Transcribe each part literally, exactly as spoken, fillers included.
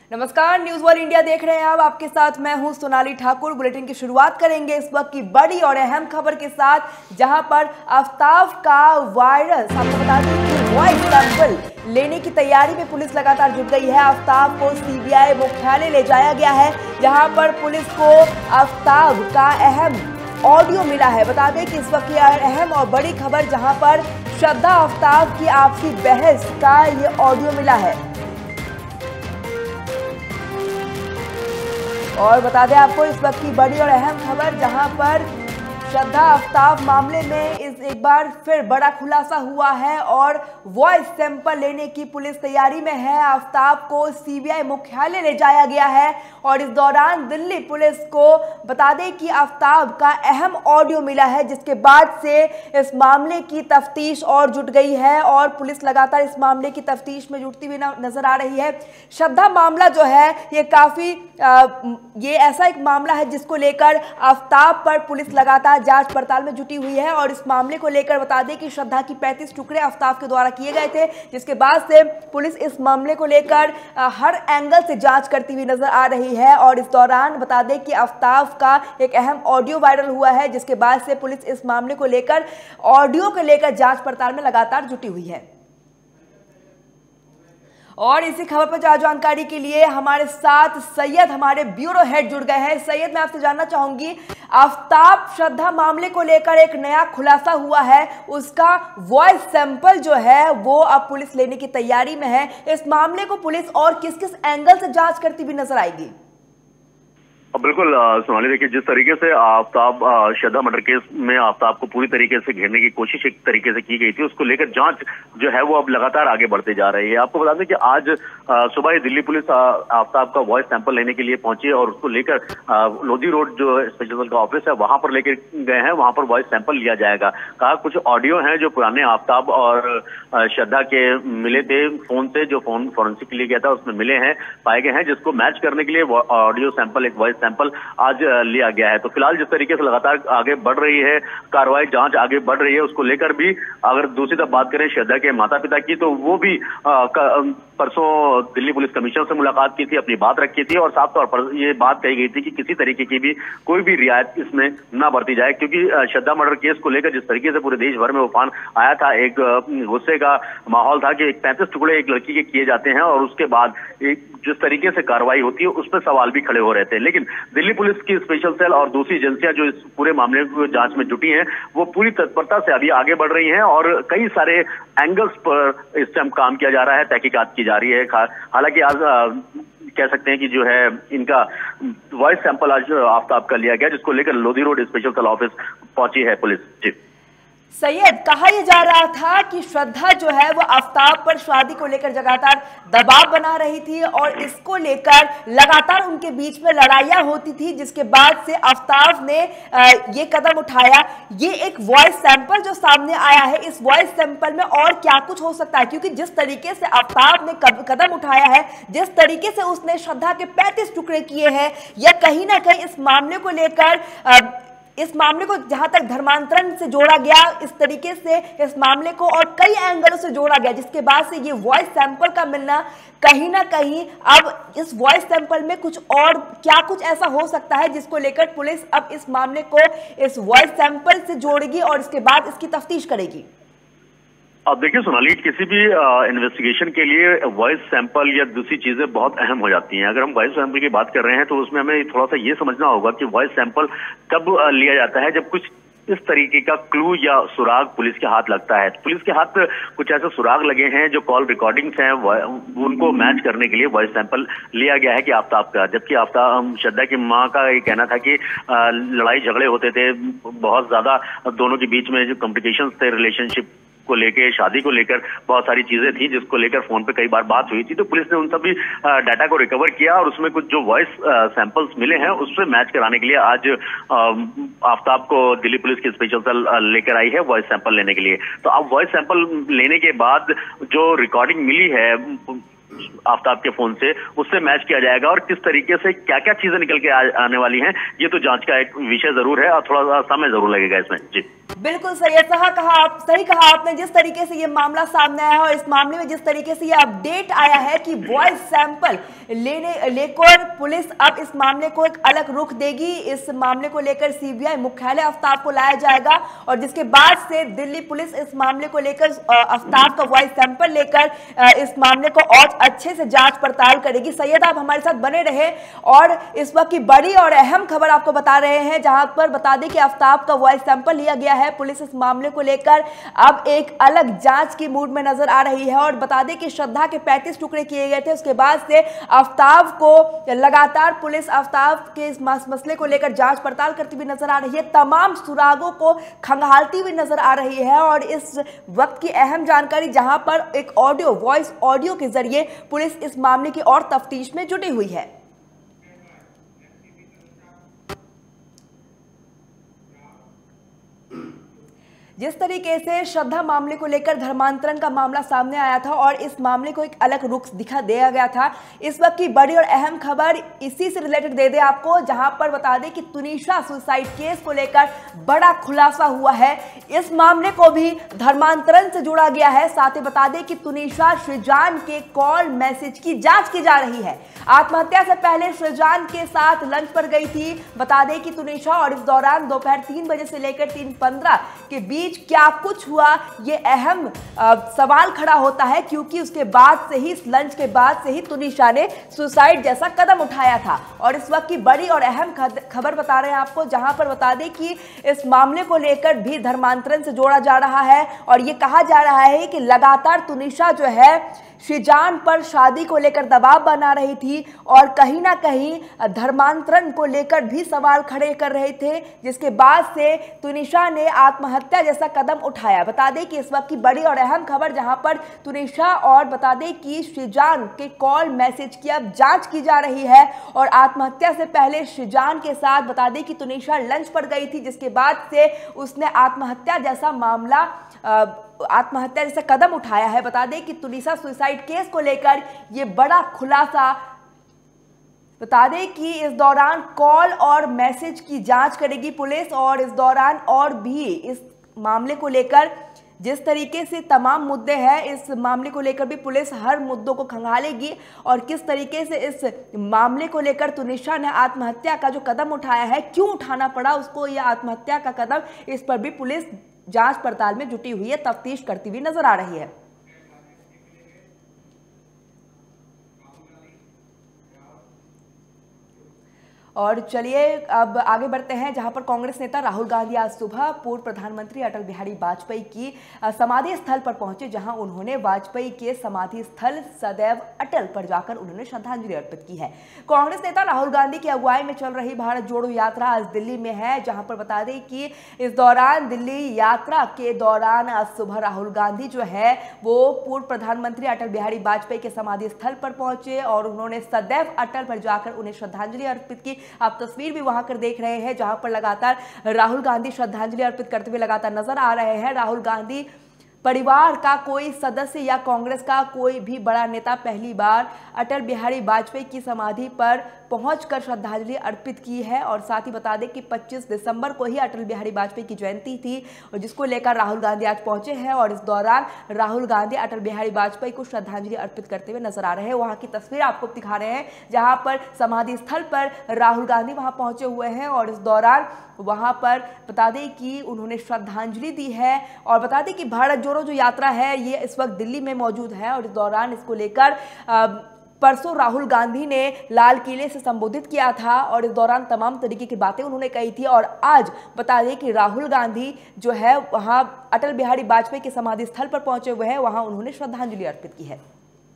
नमस्कार, news one India देख रहे हैं आप। आपके साथ मैं हूं सोनाली ठाकुर। बुलेटिन की शुरुआत करेंगे इस वक्त की बड़ी और अहम खबर के साथ, जहां पर आफ्ताब का वायरस, आपको बता दें कि वॉइस सैंपल लेने की तैयारी में पुलिस लगातार जुट गई है। आफ्ताब को सीबीआई मुख्यालय ले जाया गया है, जहां पर पुलिस को आफ्ताब का अहम ऑडियो मिला है। बता दें कि इस वक्त की अहम और बड़ी खबर, जहां पर श्रद्धा आफ्ताब की आपसी बहस का ये ऑडियो मिला है। और बता दें आपको इस वक्त की बड़ी और अहम खबर, जहां पर श्रद्धा आफ्ताब मामले में इस एक बार फिर बड़ा खुलासा हुआ है और वॉइस सैंपल लेने की पुलिस तैयारी में है। आफ्ताब को सीबीआई मुख्यालय ले जाया गया है और इस दौरान दिल्ली पुलिस को बता दें कि आफ्ताब का अहम ऑडियो मिला है, जिसके बाद से इस मामले की तफ्तीश और जुट गई है और पुलिस लगातार इस मामले की तफ्तीश में जुटती हुई नजर आ रही है। श्रद्धा मामला जो है ये काफी आ, ये ऐसा एक मामला है जिसको लेकर आफ्ताब पर पुलिस लगातार जांच पड़ताल में जुटी हुई है और इस मामले को लेकर बता दें कि श्रद्धा की पैंतीस टुकड़े आफ्ताब के द्वारा किए गए थे, जिसके बाद से पुलिस इस मामले को लेकर हर एंगल से जांच करती हुई नजर आ रही है। और इस दौरान बता दें कि आफ्ताब का एक अहम ऑडियो वायरल हुआ है, जिसके बाद से पुलिस इस मामले को लेकर ऑडियो को लेकर जांच पड़ताल में लगातार जुटी हुई है। और इसी खबर पर ज्यादा जानकारी के लिए हमारे साथ सैयद, हमारे ब्यूरो हेड, जुड़ गए हैं। सैयद, मैं आपसे जानना चाहूंगी, आफ्ताब श्रद्धा मामले को लेकर एक नया खुलासा हुआ है, उसका वॉइस सैंपल जो है वो अब पुलिस लेने की तैयारी में है। इस मामले को पुलिस और किस किस एंगल से जांच करती हुई नजर आएगी? बिल्कुल सोनाली, देखिए, जिस तरीके से आफ्ताब श्रद्धा मर्डर केस में आफ्ताब को पूरी तरीके से घेरने की कोशिश एक तरीके से की गई थी, उसको लेकर जांच जो है वो अब लगातार आगे बढ़ते जा रही है। आपको बता दें कि आज सुबह ही दिल्ली पुलिस आफ्ताब का वॉइस सैंपल लेने के लिए पहुंची और उसको लेकर लोधी रोड जो स्पेशल सेल का ऑफिस है वहां पर लेकर गए हैं। वहां पर वॉइस सैंपल लिया जाएगा। कहा कुछ ऑडियो हैं जो पुराने आफ्ताब और श्रद्धा के मिले थे फोन से, जो फोन फॉरेंसिक के लिए गया था उसमें मिले हैं, पाए गए हैं, जिसको मैच करने के लिए ऑडियो सैंपल, एक वॉइस सैंपल आज लिया गया है। तो फिलहाल जिस तरीके से लगातार आगे बढ़ रही है कार्रवाई, जांच आगे बढ़ रही है, उसको लेकर भी अगर दूसरी तरफ बात करें श्रद्धा के माता पिता की, तो वो भी परसों दिल्ली पुलिस कमिश्नर से मुलाकात की थी, अपनी बात रखी थी और साफ तौर पर ये बात कही गई थी कि किसी तरीके की भी कोई भी रियायत इसमें ना बरती जाए, क्योंकि श्रद्धा मर्डर केस को लेकर जिस तरीके से पूरे देश भर में उफान आया था, एक गुस्से का माहौल था कि एक पैंतीस टुकड़े एक लड़की के किए जाते हैं और उसके बाद एक जिस तरीके से कार्रवाई होती है उस पर सवाल भी खड़े हो रहे थे। लेकिन दिल्ली पुलिस की स्पेशल सेल और दूसरी एजेंसियां जो इस पूरे मामले की जांच में जुटी हैं, वो पूरी तत्परता से अभी आगे बढ़ रही हैं और कई सारे एंगल्स पर इस टाइम काम किया जा रहा है, तहकीकात की जा रही है। हालांकि आज कह सकते हैं कि जो है इनका वॉइस सैंपल आज आफ्ताब का लिया गया, जिसको लेकर Lodhi road special cell office पहुंची है पुलिस। जी सैयद, कहा यह जा रहा था कि श्रद्धा जो है वो आफ्ताब पर शादी को लेकर लगातार दबाव बना रही थी और इसको लेकर लगातार उनके बीच में लड़ाइयां होती थी, जिसके बाद से आफ्ताब ने ये कदम उठाया। ये एक वॉइस सैंपल जो सामने आया है, इस वॉइस सैंपल में और क्या कुछ हो सकता है? क्योंकि जिस तरीके से आफ्ताब ने कदम उठाया है, जिस तरीके से उसने श्रद्धा के पैंतीस टुकड़े किए हैं, या कहीं ना कहीं इस मामले को लेकर इस मामले को जहां तक धर्मांतरण से जोड़ा गया, इस तरीके से इस मामले को और कई एंगलों से जोड़ा गया, जिसके बाद से ये वॉइस सैंपल का मिलना कहीं ना कहीं अब इस वॉइस सैंपल में कुछ और क्या कुछ ऐसा हो सकता है जिसको लेकर पुलिस अब इस मामले को इस वॉइस सैंपल से जोड़ेगी और इसके बाद इसकी तफ्तीश करेगी। अब देखिए सोनाली, किसी भी इन्वेस्टिगेशन के लिए वॉइस सैंपल या दूसरी चीजें बहुत अहम हो जाती हैं। अगर हम वॉइस सैंपल की बात कर रहे हैं तो उसमें हमें थोड़ा सा ये समझना होगा कि वॉइस सैंपल कब लिया जाता है, जब कुछ इस तरीके का क्लू या सुराग पुलिस के हाथ लगता है। पुलिस के हाथ कुछ ऐसे सुराग लगे हैं जो कॉल रिकॉर्डिंग्स हैं, उनको मैच करने के लिए वॉइस सैंपल लिया गया है कि आफ्ताब का। जबकि आफ्ताब श्रद्धा की मां का ये कहना था कि लड़ाई झगड़े होते थे बहुत ज्यादा, दोनों के बीच में जो कॉम्प्लिकेशंस थे रिलेशनशिप को लेकर, शादी को लेकर बहुत सारी चीजें थी, जिसको लेकर फोन पे कई बार बात हुई थी। तो पुलिस ने उन सभी डाटा को रिकवर किया और उसमें कुछ जो वॉइस सैंपल्स मिले हैं उससे मैच कराने के लिए आज आफ्ताब को दिल्ली पुलिस की स्पेशल सेल लेकर आई है वॉइस सैंपल लेने के लिए। तो अब वॉइस सैंपल लेने के बाद जो रिकॉर्डिंग मिली है आफ्ताब के फोन से, उससे मैच किया जाएगा और किस तरीके से क्या क्या चीजें निकल के आ, आने वाली हैं, ये तो जांच का एक विषय जरूर है और थोड़ा सा समय जरूर लगेगा इसमें। जी बिल्कुल सैयद साहब, कहा आप सही कहा आपने। जिस तरीके से ये मामला सामने आया है और इस मामले में जिस तरीके से ये अपडेट आया है कि वॉइस सैंपल लेने लेकर पुलिस अब इस मामले को एक अलग रुख देगी। इस मामले को लेकर सीबीआई मुख्यालय आफ्ताब को लाया जाएगा और जिसके बाद से दिल्ली पुलिस इस मामले को लेकर आफ्ताब का वॉइस सैंपल लेकर इस मामले को और अच्छे से जांच पड़ताल करेगी। सैयद आप हमारे साथ बने रहे और इस वक्त की बड़ी और अहम खबर आपको बता रहे हैं, जहां पर बता दें कि आफ्ताब का वॉइस सैंपल लिया गया है। पुलिस इस मामले को लेकर अब एक अलग जांच की मूड में नजर आ रही है और बता दें कि श्रद्धा के पैंतीस टुकड़े किए गए थे। उसके बाद से आफ्ताब को लगातार पुलिस आफ्ताब के इस मसले को लेकर जांच पड़ताल करती हुई नजर आ रही है, तमाम सुरागों को खंगालती हुई नजर आ रही है। और इस वक्त की अहम जानकारी जहां पर एक ऑडियो वॉइस ऑडियो के जरिए पुलिस इस मामले की और तफ्तीश में जुटी हुई है। जिस तरीके से श्रद्धा मामले को लेकर धर्मांतरण का मामला सामने आया था और इस मामले को एक अलग रुख दिखा दिया गया था, इस वक्त की बड़ी और अहम खबर इसी से रिलेटेड दे दे आपको, जहां पर बता दें कि तुनिशा सुसाइड केस को लेकर बड़ा खुलासा हुआ है। इस मामले को भी धर्मांतरण से जोड़ा गया है। साथ ही बता दें कि तुनिशा सृजान के कॉल मैसेज की जांच की जा रही है। आत्महत्या से पहले सृजान के साथ लंच पर गई थी बता दें कि तुनिशा, और इस दौरान दोपहर तीन बजे से लेकर तीन पंद्रह के बीच क्या कुछ हुआ, ये अहम आ, सवाल खड़ा होता है, क्योंकि उसके बाद से ही, इस लंच के बाद से ही तुनिशा ने सुसाइड जैसा कदम उठाया था। और इस वक्त की बड़ी और अहम खबर बता रहे हैं आपको, जहां पर बता दें कि इस मामले को लेकर भी धर्मांतरण से जोड़ा जा रहा है और ये कहा जा रहा है कि लगातार तुनिशा जो है सृजान पर शादी को लेकर दबाव बना रही थी और कहीं ना कहीं धर्मांतरण को लेकर भी सवाल खड़े कर रहे थे, जिसके बाद से तुनिशा ने आत्महत्या जैसा कदम उठाया। बता दें कि इस वक्त की बड़ी और अहम खबर, जहां पर तुनिशा और बता दें कि सृजान के कॉल मैसेज की अब जांच की जा रही है और आत्महत्या से पहले सृजान के साथ बता दें कि तुनिशा लंच पर गई थी, जिसके बाद से उसने आत्महत्या जैसा मामला आत्महत्या जैसा कदम उठाया है। बता दें कि तुनिशा सुसाइड केस को लेकर यह बड़ा खुलासा, बता दें कि इस दौरान कॉल और मैसेज की जांच करेगी पुलिस और इस दौरान और भी इस मामले को लेकर जिस तरीके से तमाम मुद्दे हैं, इस मामले को लेकर भी पुलिस हर मुद्दों को खंगालेगी और किस तरीके से इस मामले को लेकर तुनिशा ने आत्महत्या का जो कदम उठाया है, क्यों उठाना पड़ा उसको यह आत्महत्या का कदम, इस पर भी पुलिस जांच पड़ताल में जुटी हुई है, तफ्तीश करती हुई नजर आ रही है। और चलिए अब आगे बढ़ते हैं, जहां पर कांग्रेस नेता राहुल गांधी आज सुबह पूर्व प्रधानमंत्री अटल बिहारी वाजपेयी की समाधि स्थल पर पहुंचे, जहां उन्होंने वाजपेयी के समाधि स्थल सदैव अटल पर जाकर उन्होंने श्रद्धांजलि अर्पित की है। कांग्रेस नेता राहुल गांधी की अगुवाई में चल रही भारत जोड़ो यात्रा आज दिल्ली में है, जहां पर बता दें कि इस दौरान दिल्ली यात्रा के दौरान आज सुबह राहुल गांधी जो है वो पूर्व प्रधानमंत्री अटल बिहारी वाजपेयी के समाधि स्थल पर पहुंचे और उन्होंने सदैव अटल पर जाकर उन्हें श्रद्धांजलि अर्पित की। आप तस्वीर भी वहां कर देख रहे हैं, जहां पर लगातार राहुल गांधी श्रद्धांजलि अर्पित करते हुए लगातार नजर आ रहे हैं। राहुल गांधी परिवार का कोई सदस्य या कांग्रेस का कोई भी बड़ा नेता पहली बार अटल बिहारी वाजपेयी की समाधि पर पहुंचकर श्रद्धांजलि अर्पित की है। और साथ ही बता दें कि पच्चीस दिसंबर को ही अटल बिहारी वाजपेयी की जयंती थी और जिसको लेकर राहुल गांधी आज पहुंचे हैं और इस दौरान राहुल गांधी अटल बिहारी वाजपेयी को श्रद्धांजलि अर्पित करते हुए नजर आ रहे हैं। वहां की तस्वीर आपको दिखा रहे हैं, जहां पर समाधि स्थल पर राहुल गांधी वहां पहुंचे हुए हैं और इस दौरान वहां पर बता दें कि उन्होंने श्रद्धांजलि दी है। और बता दें कि भारत जोड़ो जो यात्रा है ये इस वक्त दिल्ली में मौजूद है और इस दौरान इसको लेकर परसों राहुल गांधी ने लाल किले से संबोधित किया था और इस दौरान तमाम तरीके की बातें उन्होंने कही थी। और आज बता दें कि राहुल गांधी जो है वहां अटल बिहारी वाजपेयी के समाधि स्थल पर पहुंचे हुए हैं, वहां उन्होंने श्रद्धांजलि अर्पित की है।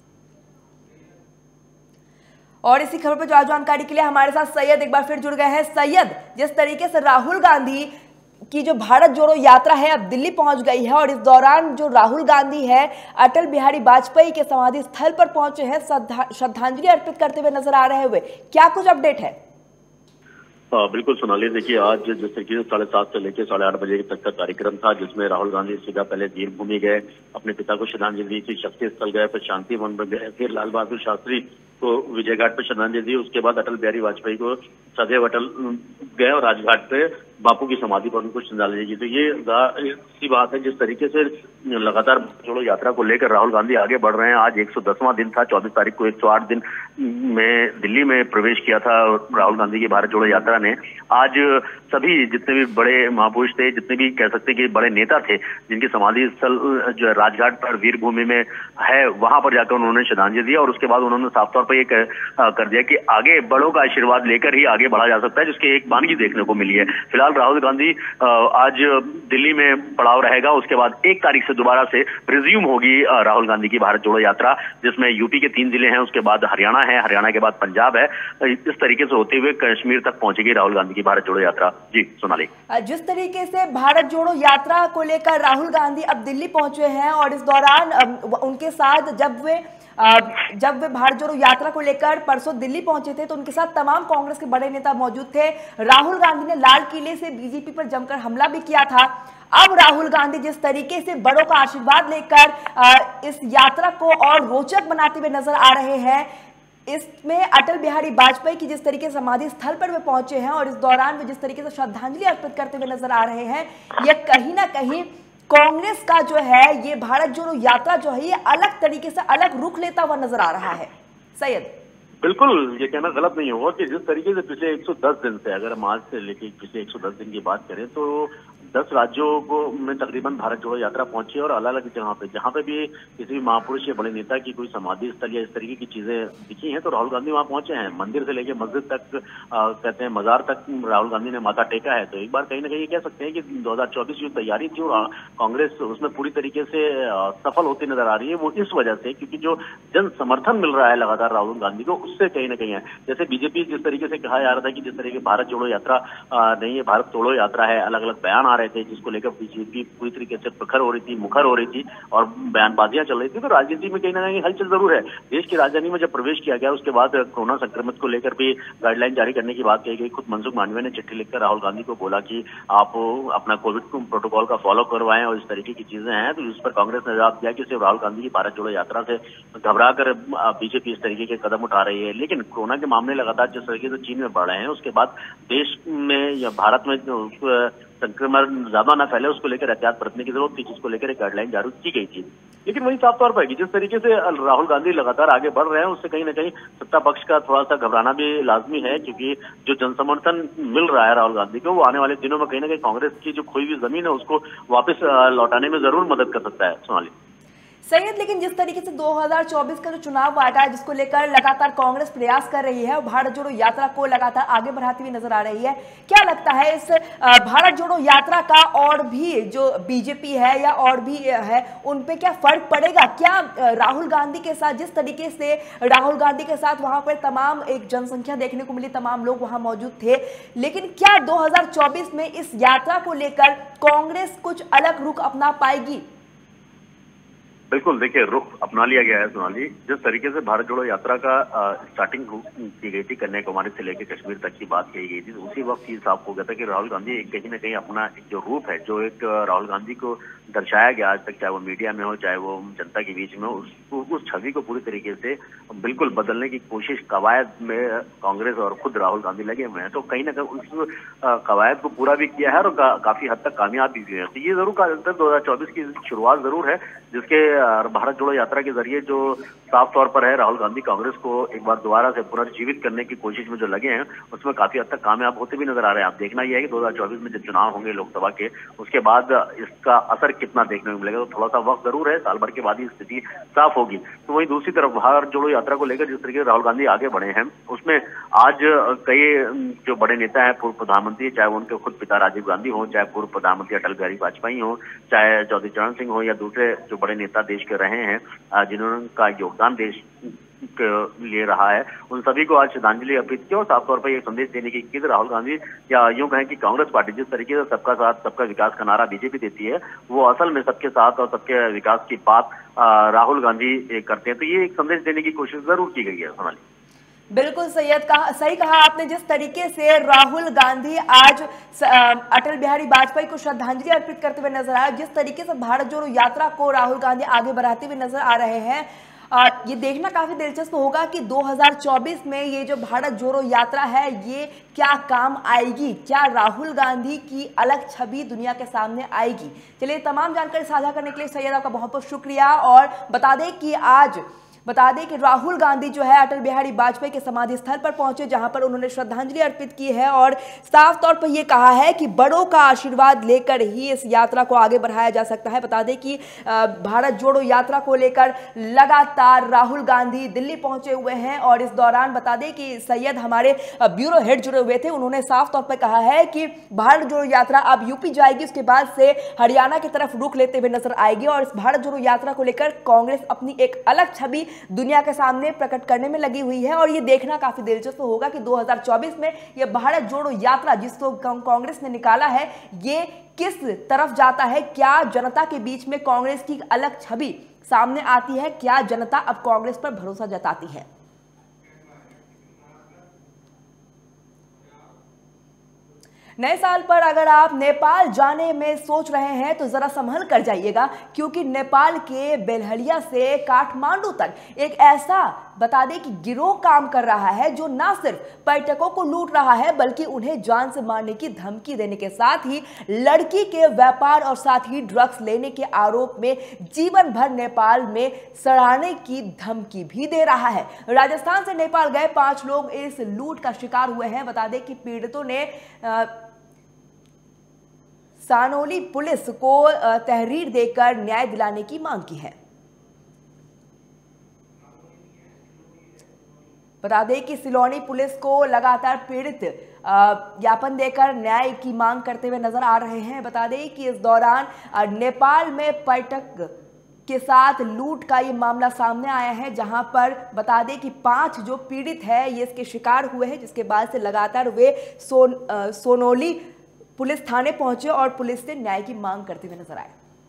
और इसी खबर पर जो जानकारी के लिए हमारे साथ सैयद एक बार फिर जुड़ गए हैं। सैयद, जिस तरीके से राहुल गांधी की जो भारत जोड़ो यात्रा है अब दिल्ली पहुंच गई है और इस दौरान जो राहुल गांधी है अटल बिहारी वाजपेयी के समाधि स्थल पर पहुंचे हैं, श्रद्धांजलि अर्पित करते हुए नजर आ रहे हुए, क्या कुछ अपडेट है? हाँ बिल्कुल सोनाली, देखिए आज जिस तरीके से साढ़े सात से लेकर साढ़े आठ बजे तक का कार्यक्रम था, जिसमें राहुल गांधी सीधा पहले वीर भूमि गए, अपने पिता को श्रद्धांजलि दी थी, शक्ति स्थल गए, फिर शांति वन में गए, फिर लाल बहादुर शास्त्री को विजय घाट पर श्रद्धांजलि दी, उसके बाद अटल बिहारी वाजपेयी को सदैव अटल गए और राजघाट पे बापू की समाधि पर उनको श्रद्धांजलि दी। तो ये सी बात है, जिस तरीके से लगातार जोड़ो यात्रा को लेकर राहुल गांधी आगे बढ़ रहे हैं। आज एक सौ दसवां दिन था, चौबीस तारीख को एक सौ आठ दिन में दिल्ली में प्रवेश किया था राहुल गांधी की भारत जोड़ो यात्रा ने। आज सभी जितने भी बड़े महापुरुष थे, जितने भी कह सकते कि बड़े नेता थे, जिनकी समाधि स्थल जो है राजघाट पर वीर भूमि में है, वहां पर जाकर उन्होंने श्रद्धांजलि दी और उसके बाद उन्होंने साफ तौर पर ये कर दिया कि आगे बड़ों का आशीर्वाद लेकर ही आगे बढ़ा जा सकता है, जिसकी एक वानगी देखने को मिली है। फिलहाल राहुल गांधी आज दिल्ली में पड़ाव रहेगा, उसके बाद एक तारीख से दोबारा से रिज्यूम होगी राहुल गांधी की भारत जोड़ो यात्रा, जिसमें यूपी के तीन जिले हैं, उसके बाद हरियाणा है, हरियाणा के बाद पंजाब है। इस तरीके से होते हुए कश्मीर तक पहुंचेगी राहुल गांधी की भारत जोड़ो यात्रा। जी सोनाली, जिस तरीके से भारत जोड़ो यात्रा को लेकर राहुल गांधी अब दिल्ली पहुंचे हैं और इस दौरान उनके साथ जब वे जब वे भारत जोड़ो यात्रा को लेकर परसों दिल्ली पहुंचे थे तो उनके साथ तमाम कांग्रेस के बड़े नेता मौजूद थे। राहुल गांधी ने लाल किले से बीजेपी पर जमकर हमला भी किया था। अब राहुल गांधी जिस तरीके से बड़ों का आशीर्वाद लेकर इस यात्रा को और रोचक बनाते हुए नजर आ रहे हैं, इसमें अटल बिहारी वाजपेयी की जिस तरीके से समाधि स्थल पर वे पहुंचे हैं और इस दौरान वे जिस तरीके से श्रद्धांजलि अर्पित करते हुए नजर आ रहे हैं, यह कहीं ना कहीं कांग्रेस का जो है ये भारत जोड़ो यात्रा जो है ये अलग तरीके से अलग रुख लेता हुआ नजर आ रहा है। सैयद, बिल्कुल ये कहना गलत नहीं होगा कि जिस तरीके से पिछले एक सौ दस दिन से, अगर हम आज से लेके पिछले एक सौ दस दिन की बात करें तो दस राज्यों को में तकरीबन भारत जोड़ो यात्रा पहुंची और अलग अलग जगह पे जहां पे भी किसी भी महापुरुष या बड़े नेता की कोई समाधि स्थल या इस तरीके की चीजें दिखी हैं तो राहुल गांधी वहां पहुंचे हैं। मंदिर से लेके मस्जिद तक, आ, कहते हैं मजार तक राहुल गांधी ने माथा टेका है। तो एक बार कहीं ना कहीं कह सकते हैं कि दो हजार चौबीस की तैयारी थी और कांग्रेस उसमें पूरी तरीके से सफल होती नजर आ रही है। वो इस वजह से क्योंकि जो जन समर्थन मिल रहा है लगातार राहुल गांधी को, उससे कहीं ना कहीं है। जैसे बीजेपी जिस तरीके से कहा जा रहा था कि जिस तरीके भारत जोड़ो यात्रा नहीं है, भारत तोड़ो यात्रा है, अलग अलग बयान आ रहे थे जिसको लेकर बीजेपी पूरी तरीके से प्रखर हो रही थी, मुखर हो रही थी और बयानबाजियां चल रही थी। तो राजनीति में कहीं ना कहीं हलचल जरूर है। देश की राजधानी में जब प्रवेश किया गया उसके बाद कोरोना संक्रमित को लेकर भी गाइडलाइन जारी करने की बात कही गई। खुद मनसुख मांडविया ने चिट्ठी लिखकर राहुल गांधी को बोला कि आप अपना कोविड प्रोटोकॉल का फॉलो करवाएं और इस तरीके की चीजें हैं। तो इस पर कांग्रेस ने जवाब दिया कि सिर्फ राहुल गांधी की भारत जोड़ो यात्रा से घबरा कर बीजेपी इस तरीके के कदम उठा रही है। लेकिन कोरोना के मामले लगातार जिस तरीके से चीन में बढ़ रहे हैं, उसके बाद देश में या भारत में जो संक्रमण ज्यादा न फैले उसको लेकर एहतियात बरतने की जरूरत थी, जिसको लेकर एक गाइडलाइन जारी की गई थी। लेकिन वही साफ तौर पर कि जिस तरीके से राहुल गांधी लगातार आगे बढ़ रहे हैं उससे कहीं ना कहीं सत्ता पक्ष का थोड़ा सा घबराना भी लाजमी है, क्योंकि जो जनसमर्थन मिल रहा है राहुल गांधी को वो आने वाले दिनों में कहीं ना कहीं कांग्रेस की जो खोई हुई जमीन है उसको वापस लौटाने में जरूर मदद कर सकता है। सोनाली, सैयद, लेकिन जिस तरीके से दो हज़ार चौबीस का जो चुनाव आएगा जिसको लेकर लगातार कांग्रेस प्रयास कर रही है और भारत जोड़ो यात्रा को लगातार आगे बढ़ाती हुई नजर आ रही है, क्या लगता है इस भारत जोड़ो यात्रा का और भी जो बीजेपी है या और भी है उन पे क्या फर्क पड़ेगा? क्या राहुल गांधी के साथ जिस तरीके से राहुल गांधी के साथ वहां पर तमाम एक जनसंख्या देखने को मिली, तमाम लोग वहां मौजूद थे, लेकिन क्या दो हज़ार चौबीस में इस यात्रा को लेकर कांग्रेस कुछ अलग रुख अपना पाएगी? बिल्कुल, देखिए रुख अपना लिया गया है सोनाली। जिस तरीके से भारत जोड़ो यात्रा का स्टार्टिंग की गई थी, कन्याकुमारी से लेकर कश्मीर तक की बात कही गई थी, तो उसी वक्त ये साफ हो गया था कि राहुल गांधी कहीं ना कहीं अपना एक जो रूप है, जो एक राहुल गांधी को दर्शाया गया आज तक, चाहे वो मीडिया में हो चाहे वो जनता के बीच में हो, उस, उस छवि को पूरी तरीके से बिल्कुल बदलने की कोशिश कवायद में कांग्रेस और खुद राहुल गांधी लगे हुए हैं। तो कहीं ना कहीं उस कवायद को पूरा भी किया है और का, काफी हद तक कामयाब भी हुए हैं। तो ये जरूर कहा जाता है दो हजार चौबीस की शुरुआत जरूर है, जिसके भारत जोड़ो यात्रा के जरिए जो साफ तौर पर है राहुल गांधी कांग्रेस को एक बार दोबारा से पुनर्जीवित करने की कोशिश में जो लगे हैं उसमें काफी हद तक कामयाब होते भी नजर आ रहे हैं। आप देखना यह है कि दो हजार चौबीस में जब चुनाव होंगे लोकसभा के, उसके बाद इसका असर कितना देखने को मिलेगा। तो थोड़ा सा वक्त जरूर है, साल भर के बाद ही स्थिति साफ होगी। तो वही दूसरी तरफ भारत जोड़ो यात्रा को लेकर जिस तरीके से राहुल गांधी आगे बढ़े हैं उसमें आज कई जो बड़े नेता है, पूर्व प्रधानमंत्री, चाहे वो उनके खुद पिता राजीव गांधी हो, चाहे पूर्व प्रधानमंत्री अटल बिहारी वाजपेयी हो, चाहे चौधरी चरण सिंह हो या दूसरे जो बड़े नेता देश के रहे हैं जिन्होंने का योगदान देश के लिए रहा है, उन सभी को आज श्रद्धांजलि अर्पित की और साफ तौर पर यह संदेश देने की कि राहुल गांधी या यूं कहें कि कांग्रेस पार्टी जिस तरीके से सबका साथ सबका विकास का नारा बीजेपी देती है, वो असल में सबके साथ और सबके विकास की बात राहुल गांधी करते हैं। तो ये एक संदेश देने की कोशिश जरूर की गई है। सोनाली, बिल्कुल सैयद कहा, सही कहा आपने। जिस तरीके से राहुल गांधी आज अटल बिहारी वाजपेयी को श्रद्धांजलि अर्पित करते हुए नजर आए, जिस तरीके से भारत जोड़ो यात्रा को राहुल गांधी आगे बढ़ाते हुए नजर आ रहे हैं, ये देखना काफी दिलचस्प होगा कि दो हज़ार चौबीस में ये जो भारत जोड़ो यात्रा है ये क्या काम आएगी, क्या राहुल गांधी की अलग छवि दुनिया के सामने आएगी। चलिए, तमाम जानकारी साझा करने के लिए सैयद आपका बहुत बहुत शुक्रिया। और बता दें कि आज बता दें कि राहुल गांधी जो है अटल बिहारी वाजपेयी के समाधि स्थल पर पहुंचे, जहां पर उन्होंने श्रद्धांजलि अर्पित की है और साफ तौर पर यह कहा है कि बड़ों का आशीर्वाद लेकर ही इस यात्रा को आगे बढ़ाया जा सकता है। बता दें कि भारत जोड़ो यात्रा को लेकर लगातार राहुल गांधी दिल्ली पहुंचे हुए हैं और इस दौरान बता दें कि सैयद हमारे ब्यूरो हेड जुड़े हुए थे, उन्होंने साफ तौर पर कहा है कि भारत जोड़ो यात्रा अब यूपी जाएगी, उसके बाद से हरियाणा की तरफ रुख लेते हुए नजर आएगी और इस भारत जोड़ो यात्रा को लेकर कांग्रेस अपनी एक अलग छवि दुनिया के सामने प्रकट करने में लगी हुई है। और ये देखना काफी दिलचस्प होगा कि दो हज़ार चौबीस में ये भारत जोड़ो यात्रा जिसको कांग्रेस ने निकाला है ये किस तरफ जाता है। क्या जनता के बीच में कांग्रेस की अलग छवि सामने आती है, क्या जनता अब कांग्रेस पर भरोसा जताती है। नए साल पर अगर आप नेपाल जाने में सोच रहे हैं तो जरा संभल कर जाइएगा, क्योंकि नेपाल के बेलहरिया से काठमांडू तक एक ऐसा बता दें कि गिरोह काम कर रहा है जो ना सिर्फ पर्यटकों को लूट रहा है बल्कि उन्हें जान से मारने की धमकी देने के साथ ही लड़की के व्यापार और साथ ही ड्रग्स लेने के आरोप में जीवन भर नेपाल में सड़ाने की धमकी भी दे रहा है। राजस्थान से नेपाल गए पांच लोग इस लूट का शिकार हुए हैं। बता दें कि पीड़ितों ने आ, सानोली पुलिस को तहरीर देकर न्याय दिलाने की मांग की है। बता दें कि सिलोनी पुलिस को लगातार पीड़ित ज्ञापन देकर न्याय की मांग करते हुए नजर आ रहे हैं। बता दें कि इस दौरान नेपाल में पर्यटक के साथ लूट का ये मामला सामने आया है, जहां पर बता दें कि पांच जो पीड़ित है ये इसके शिकार हुए हैं, जिसके बाद से लगातार वे सोन सोनोली पुलिस थाने पहुंचे और पुलिस से न्याय की मांग करते हुए नजर आए।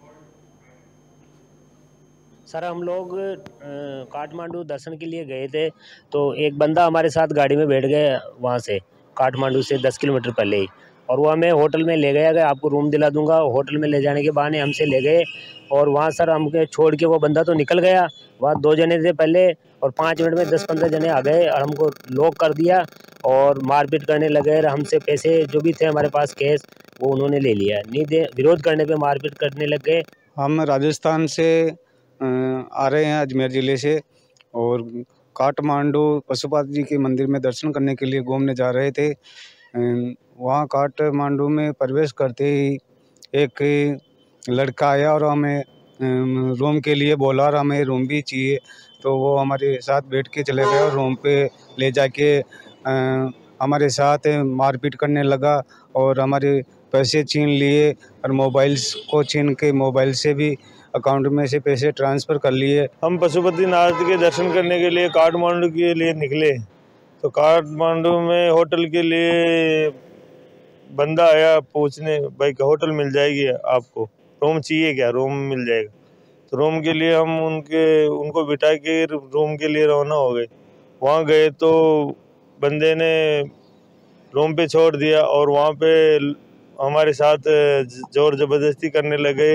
सर, हम लोग काठमांडू दर्शन के लिए गए थे तो एक बंदा हमारे साथ गाड़ी में बैठ गया वहाँ से, काठमांडू से दस किलोमीटर पहले ही, और वो हमें होटल में ले गया, आपको रूम दिला दूंगा। होटल में ले जाने के बहाने हमसे ले गए और वहाँ सर हमके छोड़ के वो बंदा तो निकल गया। वहाँ दो जने थे पहले और पाँच मिनट में दस पंद्रह जने आ गए और हमको लॉक कर दिया और मारपीट करने लगे। हमसे पैसे जो भी थे हमारे पास कैश वो उन्होंने ले लिया, नहीं दे, विरोध करने पे मारपीट करने लग गए। हम राजस्थान से आ रहे हैं, अजमेर ज़िले से, और काठमांडू पशुपति जी के मंदिर में दर्शन करने के लिए घूमने जा रहे थे। वहाँ काठमांडू में प्रवेश करते ही एक लड़का आया और हमें रूम के लिए बोला और हमें रूम भी चाहिए, तो वो हमारे साथ बैठ के चले गए और रूम पे ले जाके हमारे साथ मारपीट करने लगा और हमारे पैसे छीन लिए और मोबाइल्स को छीन के मोबाइल से भी अकाउंट में से पैसे ट्रांसफ़र कर लिए। हम पशुपतिनाथ के दर्शन करने के लिए काठमांडू के लिए निकले तो काठमांडू में होटल के लिए बंदा आया पूछने, भाई होटल मिल जाएगी आपको, रूम चाहिए क्या? रूम मिल जाएगा। तो रूम के लिए हम उनके उनको बिठा के रूम के लिए रवाना हो गए। वहाँ गए तो बंदे ने रूम पे छोड़ दिया और वहाँ पे हमारे साथ जोर ज़बरदस्ती करने लगे।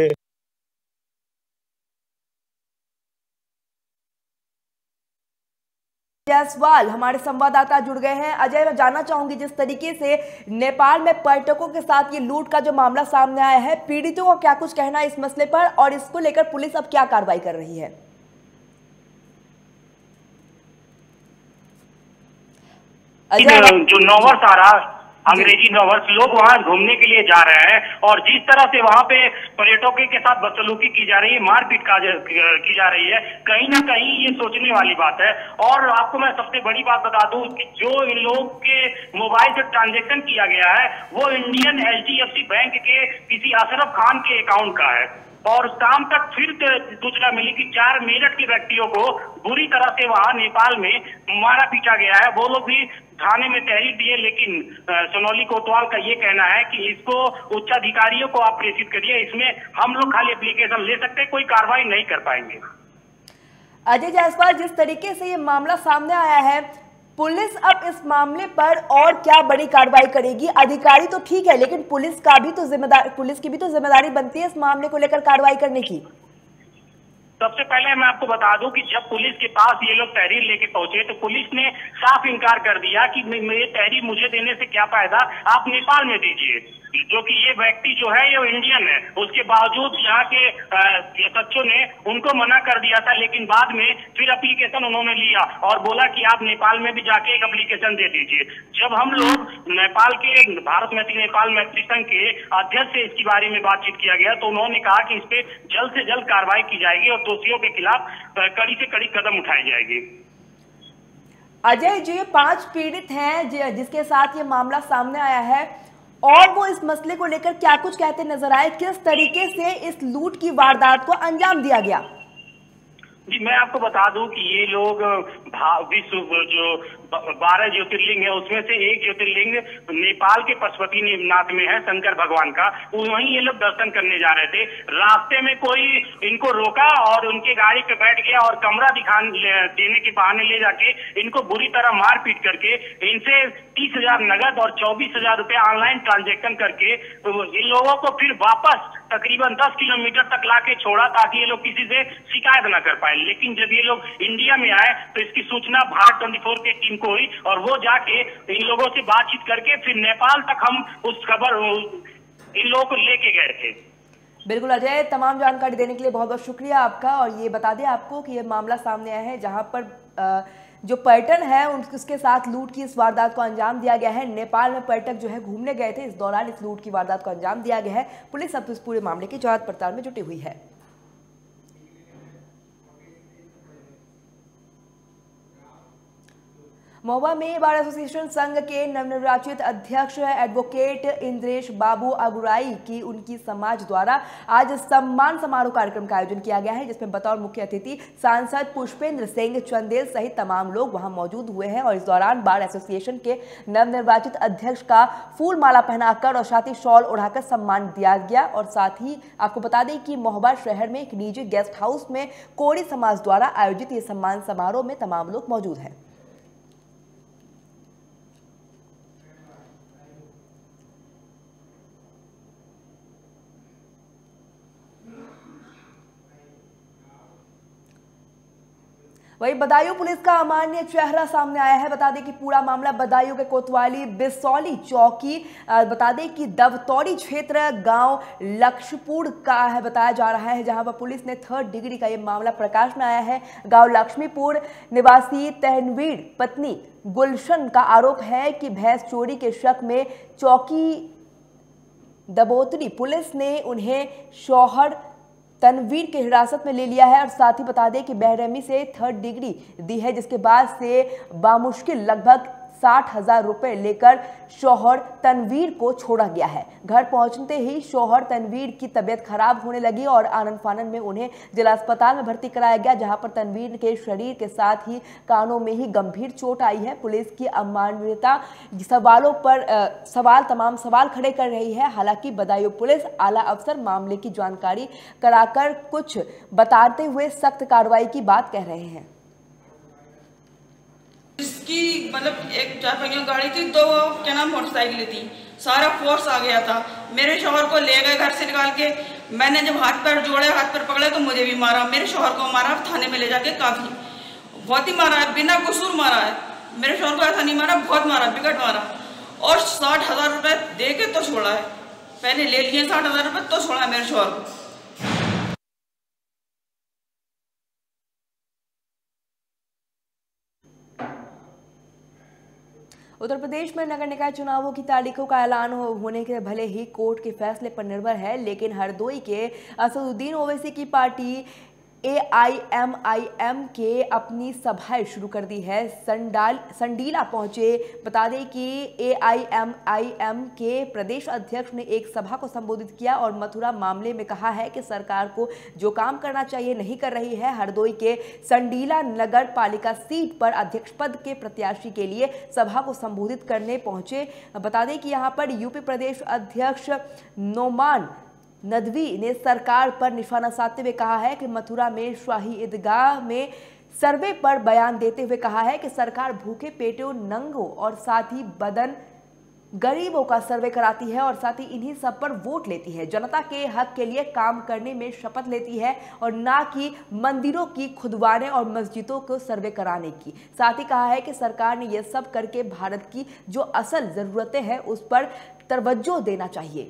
जायसवाल हमारे संवाददाता जुड़ गए हैं। अजय, मैं जानना चाहूंगी, जिस तरीके से नेपाल में पर्यटकों के साथ ये लूट का जो मामला सामने आया है, पीड़ितों का क्या कुछ कहना है इस मसले पर और इसको लेकर पुलिस अब क्या कार्रवाई कर रही है? जो नौवर्ष आ रहा अंग्रेजी नौवर्ष, लोग वहाँ घूमने के लिए जा रहे हैं और जिस तरह से वहाँ पे पर्यटकों के साथ बदसलूकी की जा रही है, मारपीट की जा रही है, कहीं ना कहीं ये सोचने वाली बात है। और आपको मैं सबसे बड़ी बात बता दूं कि जो इन लोग के मोबाइल से ट्रांजेक्शन किया गया है वो Indian H D F C bank के किसी अशरफ खान के अकाउंट का है। और शाम तक फिर सूचना मिली कि चार मेरठ के व्यक्तियों को बुरी तरह से वहां नेपाल में मारा पीटा गया है। वो लोग भी थाने में तहरीर दिए, लेकिन सोनोली कोतवाल का ये कहना है कि इसको उच्चाधिकारियों को आप प्रेषित करिए, इसमें हम लोग खाली एप्लीकेशन ले सकते हैं, कोई कार्रवाई नहीं कर पाएंगे। अजय जायसवाल, जिस तरीके से ये मामला सामने आया है, पुलिस अब इस मामले पर और क्या बड़ी कार्रवाई करेगी? अधिकारी तो ठीक है, लेकिन पुलिस का भी तो जिम्मेदारी पुलिस की भी तो जिम्मेदारी बनती है इस मामले को लेकर कार्रवाई करने की। सबसे पहले मैं आपको बता दूं कि जब पुलिस के पास ये लोग तहरीर लेके पहुंचे तो पुलिस ने साफ इनकार कर दिया कि ये तहरीर मुझे देने से क्या फायदा, आप नेपाल में दीजिए, जो कि ये व्यक्ति जो है ये इंडियन है। उसके बावजूद यहाँ के सच्चों ने उनको मना कर दिया था, लेकिन बाद में फिर एप्लीकेशन उन्होंने लिया और बोला कि आप नेपाल में भी जाके एक एप्लीकेशन दे दीजिए। जब हम लोग नेपाल के भारत मैत्री नेपाल मैत्री संघ के अध्यक्ष से इसके बारे में बातचीत किया गया तो उन्होंने कहा कि इस पे जल्द से जल्द कार्रवाई की जाएगी और दोषियों के खिलाफ कड़ी से कड़ी कदम उठाई जाएगी। अजय जी, पांच पीड़ित हैं जिसके साथ ये मामला सामने आया है और वो इस मसले को लेकर क्या कुछ कहते नजर आए, किस तरीके से इस लूट की वारदात को अंजाम दिया गया? जी मैं आपको बता दूं कि ये लोग विश्व जो बारह ज्योतिर्लिंग है उसमें से एक ज्योतिर्लिंग नेपाल के पशुपतिनाथ में है, शंकर भगवान का, वहीं ये लोग दर्शन करने जा रहे थे। रास्ते में कोई इनको रोका और उनके गाड़ी पे बैठ गया और कमरा दिखाने देने के बहाने ले जाके इनको बुरी तरह मार पीट करके इनसे तीस हजार नगद और चौबीस हजार रुपये ऑनलाइन ट्रांजेक्शन करके इन लोगों को फिर वापस तकरीबन दस किलोमीटर तक लाके छोड़ा ताकि ये लोग किसी से शिकायत न कर पाए। लेकिन जब ये लोग इंडिया में आए तो इसकी सूचना भारत चौबीस के टीम को हुई और वो जाके इन लोगों से बातचीत करके फिर नेपाल तक हम उस खबर इन लोगों को लेके गए थे। बिल्कुल अजय, तमाम जानकारी देने के लिए बहुत बहुत शुक्रिया आपका। और ये बता दें आपको कि ये मामला सामने आया है जहां पर जो पर्यटन है उसके साथ लूट की इस वारदात को अंजाम दिया गया है। नेपाल में पर्यटक जो है घूमने गए थे, इस दौरान इस लूट की वारदात को अंजाम दिया गया है। पुलिस अब इस पूरे मामले की जांच पड़ताल में जुटी हुई है। महुआ में बार एसोसिएशन संघ के नवनिर्वाचित अध्यक्ष एडवोकेट इंद्रेश बाबू अगुराई की उनकी समाज द्वारा आज सम्मान समारोह कार्यक्रम का आयोजन किया गया है, जिसमें बतौर मुख्य अतिथि सांसद पुष्पेंद्र सिंह चंदेल सहित तमाम लोग वहां मौजूद हुए हैं। और इस दौरान बार एसोसिएशन के नवनिर्वाचित अध्यक्ष का फूल माला पहनाकर और साथ ही शॉल ओढ़ाकर सम्मान दिया गया। और साथ ही आपको बता दें कि महोबा शहर में एक निजी गेस्ट हाउस में कोरी समाज द्वारा आयोजित ये सम्मान समारोह में तमाम लोग मौजूद हैं। वही बदायूं पुलिस का अमान्य चेहरा सामने आया है। बता दें कि पूरा मामला बदायूं के कोतवाली बिसौली चौकी, बता दें कि दवतौड़ी क्षेत्र गांव लक्ष्मीपुर का है बताया जा रहा है, जहां पर पुलिस ने थर्ड डिग्री का ये मामला प्रकाश में आया है। गांव लक्ष्मीपुर निवासी तहनवीर पत्नी गुलशन का आरोप है कि भैंस चोरी के शक में चौकी दबोतरी पुलिस ने उन्हें शौहर तनवीर के हिरासत में ले लिया है। और साथ ही बता दें कि बेरहमी से थर्ड डिग्री दी है, जिसके बाद से बामुश्किल लगभग साठ हजार रुपए लेकर शौहर तनवीर को छोड़ा गया है। घर पहुंचते ही शौहर तनवीर की तबीयत खराब होने लगी और आनन फानन में उन्हें जिला अस्पताल में भर्ती कराया गया, जहां पर तनवीर के शरीर के साथ ही कानों में ही गंभीर चोट आई है। पुलिस की अमानवीयता सवालों पर आ, सवाल तमाम सवाल खड़े कर रही है। हालांकि बदायूं पुलिस आला अफसर मामले की जानकारी कराकर कुछ बताते हुए सख्त कार्रवाई की बात कह रहे हैं। इसकी मतलब एक चार पहिया गाड़ी थी, दो क्या नाम मोटरसाइकिलें थी, सारा फोर्स आ गया था। मेरे शौहर को ले गए घर से निकाल के। मैंने जब हाथ पैर जोड़े, हाथ पैर पकड़े तो मुझे भी मारा, मेरे शौहर को मारा, थाने में ले जाके काफी बहुत ही मारा है, बिना कसूर मारा है। मेरे शौहर को ऐसा नहीं मारा, बहुत मारा, बिकट मारा। और साठ हजार रुपये दे के तो छोड़ा है, पहले ले लिए साठ हजार रुपये तो छोड़ा है मेरे शौहर को। उत्तर प्रदेश में नगर निकाय चुनावों की तारीखों का ऐलान होने के भले ही कोर्ट के फैसले पर निर्भर है, लेकिन हरदोई के असदुद्दीन ओवैसी की party A I M I M के अपनी सभाएं शुरू कर दी है। संडाल संडीला पहुंचे। बता दें कि ए आई एम आई एम के प्रदेश अध्यक्ष ने एक सभा को संबोधित किया और मथुरा मामले में कहा है कि सरकार को जो काम करना चाहिए नहीं कर रही है। हरदोई के संडीला नगर पालिका सीट पर अध्यक्ष पद के प्रत्याशी के लिए सभा को संबोधित करने पहुंचे। बता दें कि यहां पर यूपी प्रदेश अध्यक्ष नोमान नदवी ने सरकार पर निशाना साधते हुए कहा है कि मथुरा में शाही ईदगाह में सर्वे पर बयान देते हुए कहा है कि सरकार भूखे पेटों, नंगों और साथ ही बदन गरीबों का सर्वे कराती है और साथ ही इन्हीं सब पर वोट लेती है। जनता के हक के लिए काम करने में शपथ लेती है और ना कि मंदिरों की खुदवाने और मस्जिदों को सर्वे कराने की। साथ ही कहा है कि सरकार ने यह सब करके भारत की जो असल जरूरतें हैं उस पर तवज्जो देना चाहिए।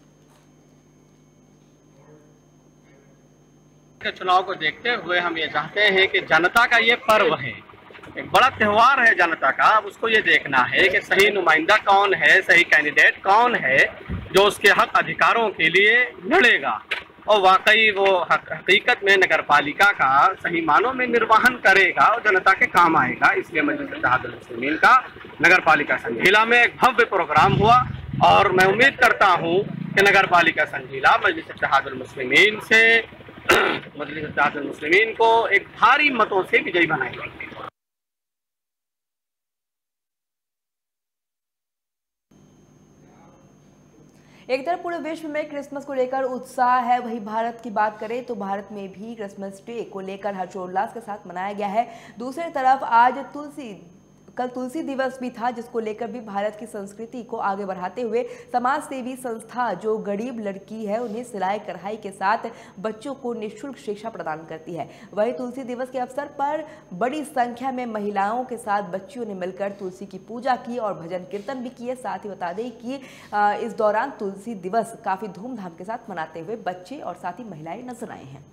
चुनाव को देखते हुए हम ये चाहते हैं कि जनता का ये पर्व है, एक बड़ा त्योहार है जनता का। अब उसको ये देखना है कि सही नुमाइंदा कौन है, सही कैंडिडेट कौन है जो उसके हक अधिकारों के लिए लड़ेगा और वाकई वो हकीकत में नगर पालिका का सही मानों में निर्वहन करेगा और जनता के काम आएगा। इसलिए मजलिस इत्तेहादुल मुस्लिमीन का नगर पालिका संजीला में एक भव्य प्रोग्राम हुआ और मैं उम्मीद करता हूँ कि नगर पालिका संजीला मजलिस इत्तेहादुल मुस्लिमीन से मजलिस इत्तेहादुल मुस्लिमीन को एक भारी मतों से विजयी बनाएगी। एक तरफ पूरे विश्व में क्रिसमस को लेकर उत्साह है, वहीं भारत की बात करें तो भारत में भी क्रिसमस डे को लेकर हर्षोल्लास के साथ मनाया गया है। दूसरी तरफ आज तुलसी कल तुलसी दिवस भी था, जिसको लेकर भी भारत की संस्कृति को आगे बढ़ाते हुए समाज सेवी संस्था जो गरीब लड़की है उन्हें सिलाई कढ़ाई के साथ बच्चों को निःशुल्क शिक्षा प्रदान करती है। वहीं तुलसी दिवस के अवसर पर बड़ी संख्या में महिलाओं के साथ बच्चियों ने मिलकर तुलसी की पूजा की और भजन कीर्तन भी किए। साथ ही बता दें कि इस दौरान तुलसी दिवस काफी धूमधाम के साथ मनाते हुए बच्चे और साथ ही महिलाएं नजर आए हैं।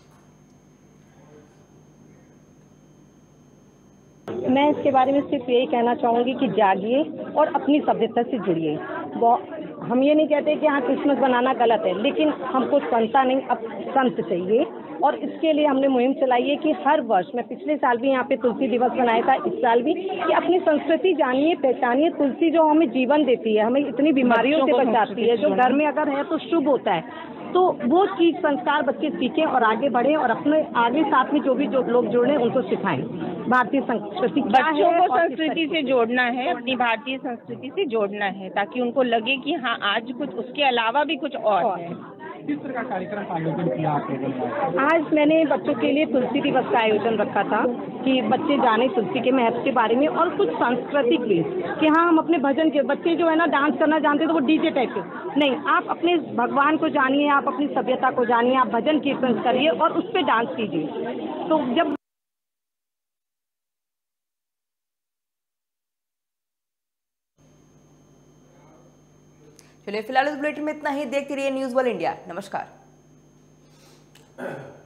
मैं इसके बारे में सिर्फ यही कहना चाहूँगी कि जागिए और अपनी सभ्यता से जुड़िए। हम ये नहीं कहते कि हाँ क्रिसमस बनाना गलत है, लेकिन हमको संता नहीं, अब संत चाहिए और इसके लिए हमने मुहिम चलाई है कि हर वर्ष, मैं पिछले साल भी यहाँ पे तुलसी दिवस मनाया था, इस साल भी, कि अपनी संस्कृति जानिए, पहचानिए। तुलसी जो हमें जीवन देती है, हमें इतनी बीमारियों से बचाती है, जो घर में अगर है तो शुभ होता है, तो वो चीज संस्कार बच्चे सीखें और आगे बढ़ें और अपने आगे साथ में जो भी जो लोग जुड़े उनको सिखाएं। भारतीय संस्कृति बच्चों को संस्कृति से जोड़ना है, अपनी भारतीय संस्कृति से जोड़ना है, ताकि उनको लगे कि हाँ आज कुछ उसके अलावा भी कुछ और है। किस तरह का कार्यक्रम का आयोजन किया आपने? आज मैंने बच्चों के लिए तुलसी दिवस का आयोजन रखा था कि बच्चे जाने तुलसी के महत्व के बारे में और कुछ सांस्कृतिक भी, कि हाँ हम अपने भजन के बच्चे जो है ना डांस करना जानते तो वो डीजे टाइप के नहीं, आप अपने भगवान को जानिए, आप अपनी सभ्यता को जानिए, आप भजन कीर्तन करिए और उस पर डांस कीजिए। तो जब चलिए फिलहाल इस बुलेटिन में इतना ही। देखते रहिए न्यूज़ वर्ल्ड इंडिया। नमस्कार।